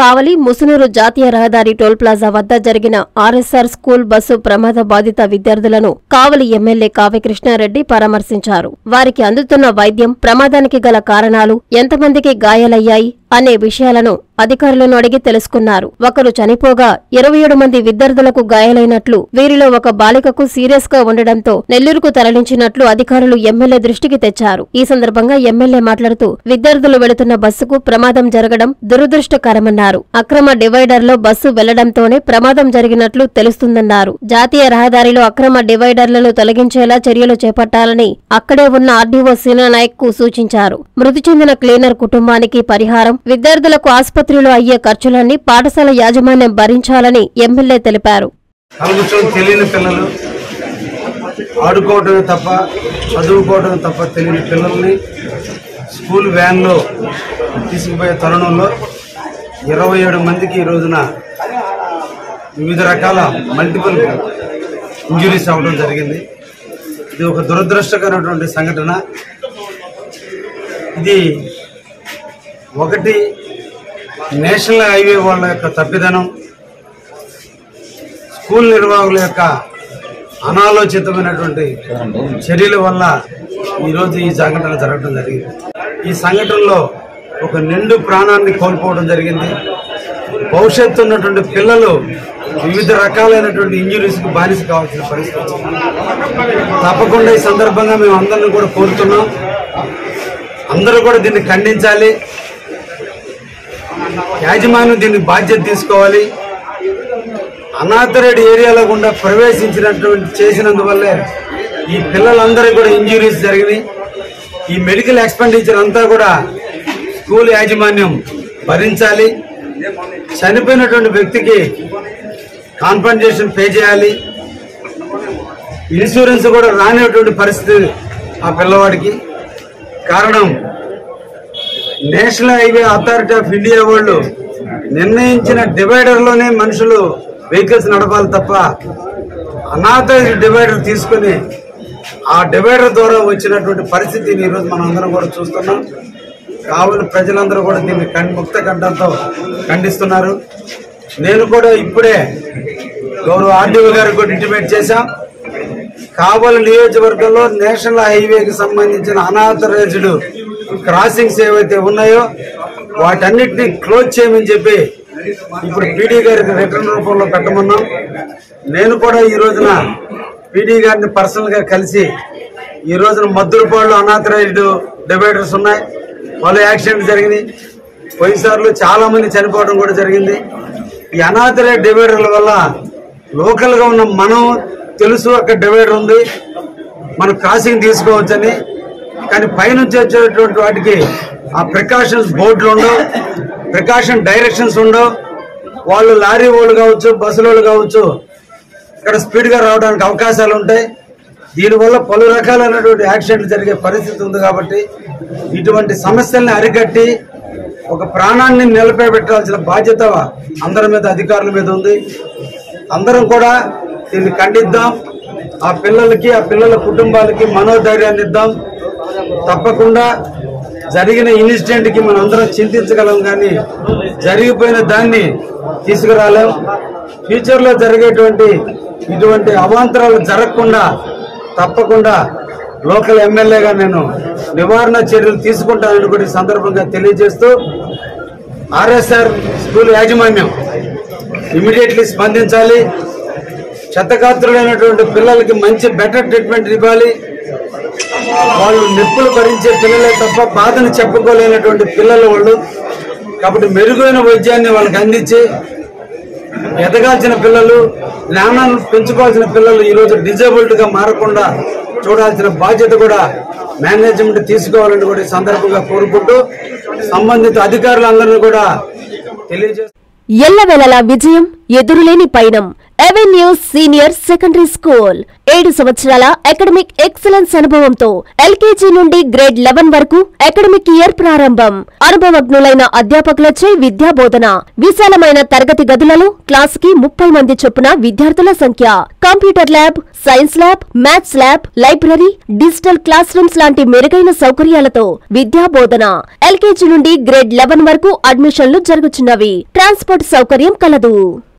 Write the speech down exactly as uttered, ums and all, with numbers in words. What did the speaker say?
కావలి ముసునూరు జాతీయ రహదారి toll plaza వద్ద జరిగిన ఆర్ఎస్ఆర్ స్కూల్ బస్సు ప్రమాద బాధిత విద్యార్థులను కావలి ఎమ్మెల్యే కావ్య కృష్ణారెడ్డి పరామర్శించారు. వారికి అందుతున్న వైద్యం, ప్రమాదానికి గల కారణాలు, ఎంతమందికి గాయాలయ్యాయి అనే విషయాలను అధికారులను అడిగి తెలుసుకున్నారు. ఒకరు చనిపోగా ఇరవై ఏడు మంది విద్యార్థులకు గాయాలైనట్లు, వీరిలో ఒక బాలికకు సీరియస్ గా ఉండడంతో నెల్లూరుకు తరలించినట్లు అధికారులు ఎమ్మెల్యే దృష్టికి తెచ్చారు. ఈ సందర్భంగా ఎమ్మెల్యే మాట్లాడుతూ విద్యార్థులు వెళుతున్న బస్సుకు ప్రమాదం జరగడం దురదృష్టకరమన్నారు. అక్రమ డివైడర్ లో బస్సు వెళ్లడంతోనే ప్రమాదం జరిగినట్లు తెలుస్తుందన్నారు. జాతీయ రహదారిలో అక్రమ డివైడర్లను తొలగించేలా చర్యలు చేపట్టాలని అక్కడే ఉన్న ఆర్డీఓ సీనానాయక్ కు సూచించారు. మృతి చెందిన క్లీనర్ కుటుంబానికి పరిహారం, విద్యార్థులకు ఆసుపత్రిలో అయ్యే ఖర్చులన్నీ పాఠశాల యాజమాన్యం భరించాలని ఎమ్మెల్యే తెలిపారు. తెలియని పిల్లలు ఆడుకోవటమే తప్ప చదువుకోవటమే తప్ప తెలియని పిల్లల్ని స్కూల్ వ్యాన్లో తీసుకుపోయే తరుణంలో ఇరవై ఏడు మందికి ఈ రోజున వివిధ రకాల మల్టిపుల్ ఇంజురీస్ అవ్వడం జరిగింది. ఇది ఒక దురదృష్టకరమైనటువంటి సంఘటన. ఇది ఒకటి నేషనల్ హైవే వాళ్ళ యొక్క తప్పిదనం, స్కూల్ నిర్వాహకుల యొక్క అనాలోచితమైనటువంటి చర్యల వల్ల ఈరోజు ఈ సంఘటన జరగడం జరిగింది. ఈ సంఘటనలో ఒక నిండు ప్రాణాన్ని కోల్పోవడం జరిగింది. భవిష్యత్తు ఉన్నటువంటి పిల్లలు వివిధ రకాలైనటువంటి ఇంజురీస్కి బానిస కావాల్సిన పరిస్థితి. తప్పకుండా ఈ సందర్భంగా మేము అందరినీ కూడా కోరుతున్నాం, అందరూ కూడా దీన్ని ఖండించాలి. యాజమాన్యం దీన్ని బాధ్యత తీసుకోవాలి. అనాథరేడ్ ఏరియాలో గుండా ప్రవేశించినటువంటి చేసినందువల్లే ఈ పిల్లలందరికీ కూడా ఇంజురీస్ జరిగినాయి. ఈ మెడికల్ ఎక్స్పెండిచర్ అంతా కూడా స్కూల్ యాజమాన్యం భరించాలి. చనిపోయినటువంటి వ్యక్తికి కాంపన్సేషన్ పే చేయాలి. ఇన్సూరెన్స్ కూడా రానిటువంటి పరిస్థితి ఆ పిల్లవాడికి. కారణం national highway authority of India వాళ్ళు నిర్ణయించిన డివైడర్ లోనే మనుషులు వెహికల్స్ నడపాలి తప్ప అనాథరైజ్డ్ డివైడర్ తీసుకుని ఆ డివైడర్ ద్వారా వచ్చినటువంటి పరిస్థితిని ఈరోజు మనం అందరం కూడా చూస్తున్నాం. కావలి ప్రజలందరూ కూడా దీన్ని ముక్త కంఠంతో ఖండిస్తున్నారు. నేను కూడా ఇప్పుడే గౌరవ ఆర్డీఓ గారికి కూడా ఇంటిమేట్ చేశాం. కావలి నియోజకవర్గంలో నేషనల్ హైవేకి సంబంధించిన అనాథరైజ్డ్ క్రాసింగ్స్ ఏవైతే ఉన్నాయో వాటన్నిటిని క్లోజ్ చేయమని చెప్పి ఇప్పుడు పీడీ గారికి రిటర్న్ రూపంలో పెట్టమన్నాం. నేను కూడా ఈ రోజున పీడీ గారిని పర్సనల్ గా కలిసి ఈ రోజున మద్దులపాడులో అనాథరైజ్డ్ డివైడర్స్ ఉన్నాయి, పలు యాక్సిడెంట్స్ జరిగినాయి. పోయినసార్లు చాలా మంది చనిపోవడం కూడా జరిగింది. ఈ అనాథరైజ్డ్ డివైడర్ల వల్ల లోకల్ గా ఉన్న మనం తెలుసు అక్కడ డివైడర్ ఉంది, మనం క్రాసింగ్ తీసుకోవచ్చని, కానీ పైనుంచి వచ్చేటువంటి వాటికి ఆ ప్రికాషన్స్ బోర్డులు ఉండవు, ప్రికాషన్ డైరెక్షన్స్ ఉండవు. వాళ్ళు లారీ వాళ్ళు కావచ్చు, బస్సుల వాళ్ళు కావచ్చు, ఇక్కడ స్పీడ్గా రావడానికి అవకాశాలు ఉంటాయి. దీనివల్ల పలు రకాలైనటువంటి యాక్సిడెంట్లు జరిగే పరిస్థితి ఉంది. కాబట్టి ఇటువంటి సమస్యల్ని అరికట్టి ఒక ప్రాణాన్ని నిలబెట్టాల్సిన బాధ్యత అందరి మీద, అధికారుల మీద ఉంది. అందరం కూడా దీన్ని ఖండిద్దాం. ఆ పిల్లలకి, ఆ పిల్లల కుటుంబాలకి మనోధైర్యాన్ని ఇద్దాం. తప్పకుండా జరిగిన ఇన్సిడెంట్ కి మనం అందరం చింతించగలం, కానీ జరిగిపోయిన దాన్ని తీసుకురాలేం. ఫ్యూచర్ లో జరిగేటువంటి ఇటువంటి అవాంతరాలు జరగకుండా తప్పకుండా లోకల్ ఎమ్మెల్యేగా నేను నివారణ చర్యలు తీసుకుంటానని కూడా ఈ సందర్భంగా తెలియజేస్తూ, ఆర్ఎస్ఆర్ స్కూల్ యాజమాన్యం ఇమీడియట్లీ స్పందించాలి. క్షతగాత్రులైనటువంటి పిల్లలకి మంచి బెటర్ ట్రీట్మెంట్ ఇవ్వాలి. వాళ్ళు నొప్పులు భరించే పిల్లలే తప్ప బాధను చెప్పుకోలేనటువంటి పిల్లలు వాళ్ళు. కాబట్టి మెరుగైన వైద్యాన్ని వాళ్ళకి అందించి ఎదగాల్సిన పిల్లలు, జ్ఞానాన్ని పెంచుకోవాల్సిన పిల్లలు ఈరోజు డిజేబుల్డ్ గా మారకుండా చూడాల్సిన బాధ్యత కూడా మేనేజ్మెంట్ తీసుకోవాలని కూడా ఈ సందర్భంగా కోరుకుంటూ సంబంధిత అధికారులందరినీ కూడా తెలియజేస్తారు. ఎల్లవేళలా విజయం, ఎదురులేని పయనం. ఎవెన్యూ సీనియర్ సెకండరీ స్కూల్ ఏడు సంవత్సరాల అకాడమిక్ ఎక్సలెన్స్ అనుభవంతో ఎల్కేజీ నుండి గ్రేడ్ లెవెన్ వరకు అకాడమిక్ ఇయర్ ప్రారంభం. అనుభవజ్ఞులైన అధ్యాపకులచే విద్యా బోధన. విశాలమైన తరగతి గదులలో క్లాస్ కి ముప్పై మంది చొప్పున విద్యార్థుల సంఖ్య. Computer lab, science lab, maths lab, library, digital classrooms లాంటి మెరుగైన సౌకర్యాలతో విద్యా బోధన. ఎల్కేజీ నుండి గ్రేడ్ లెవెన్ వరకు అడ్మిషన్లు జరుగుతున్నవి. ట్రాన్స్పోర్ట్ సౌకర్యం కలదు.